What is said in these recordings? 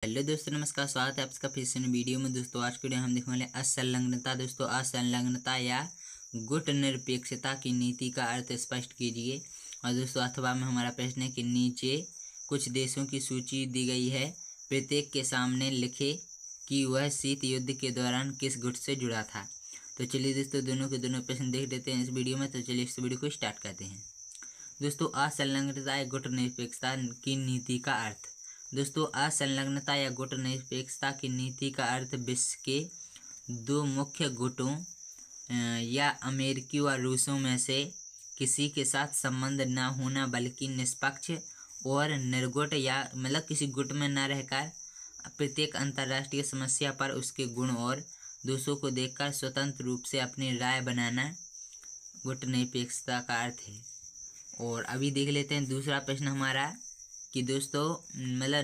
Hello दोस्तों, नमस्कार। स्वागत है आपका फिर से वीडियो में। दोस्तों आज के वीडियो हम देखने वाले असंलग्नता। दोस्तों असंलग्नता या गुट निरपेक्षता की नीति का अर्थ स्पष्ट कीजिए। और दोस्तों अथवा में हमारा प्रश्न है कि नीचे कुछ देशों की सूची दी गई है, प्रत्येक के सामने लिखे कि वह शीत युद्ध के दौरान किस गुट से जुड़ा था। तो चलिए दोस्तों दोनों के दोनों प्रश्न देख लेते हैं इस वीडियो में। तो चलिए इस वीडियो को स्टार्ट करते हैं। दोस्तों असंलग्नता या गुट निरपेक्षता की नीति का अर्थ। दोस्तों असंलग्नता या गुट निरपेक्षता की नीति का अर्थ विश्व के दो मुख्य गुटों या अमेरिकी व रूसों में से किसी के साथ संबंध न होना, बल्कि निष्पक्ष और निर्गुट या मतलब किसी गुट में न रहकर प्रत्येक अंतर्राष्ट्रीय समस्या पर उसके गुण और दोषों को देखकर स्वतंत्र रूप से अपनी राय बनाना गुट निरपेक्षता का अर्थ है। और अभी देख लेते हैं दूसरा प्रश्न हमारा कि दोस्तों मतलब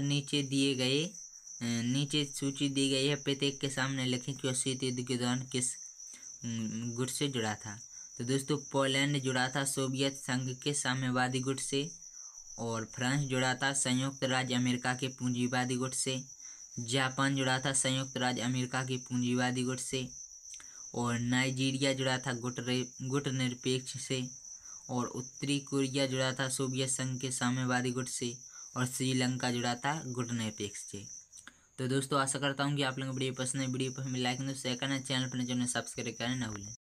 नीचे सूची दी गई है, प्रत्येक के सामने लिखें कि वह शीत युद्ध के दौरान किस गुट से जुड़ा था। तो दोस्तों पोलैंड जुड़ा था सोवियत संघ के साम्यवादी गुट से, और फ्रांस जुड़ा था संयुक्त राज्य अमेरिका के पूंजीवादी गुट से, जापान जुड़ा था संयुक्त राज्य अमेरिका के पूंजीवादी गुट से, और नाइजीरिया जुड़ा था गुट निरपेक्ष से, और उत्तरी कोरिया जुड़ा था सोवियत संघ के साम्यवादी गुट से, और श्रीलंका जुड़ा था गुट निरपेक्ष से। तो दोस्तों आशा करता हूँ कि आप लोगों को वीडियो पसंद है। वीडियो पसंद लाइक शेयर करना, चैनल पर जो सब्सक्राइब करना ना भूलें।